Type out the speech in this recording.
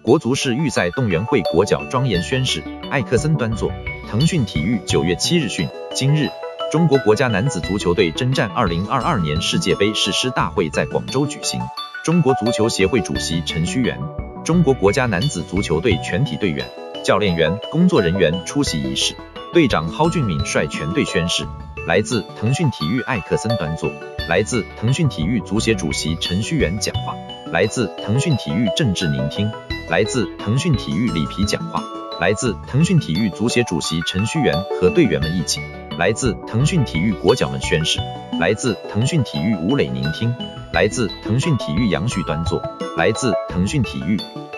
国足世预赛动员会国脚庄严宣誓，艾克森端坐。腾讯体育9月7日讯，今日，中国国家男子足球队征战2022年世界杯誓师大会在广州举行。中国足球协会主席陈戌源、中国国家男子足球队全体队员、教练员、工作人员出席仪式。队长蒿俊闵率全队宣誓。来自腾讯体育艾克森端坐。来自腾讯体育足协主席陈戌源讲话。来自腾讯体育郑智聆听。来自腾讯体育里皮讲话。来自腾讯体育足协主席陈戌源和队员们一起。来自腾讯体育国脚们宣誓。来自腾讯体育吴磊聆听。来自腾讯体育杨旭端坐。来自腾讯体育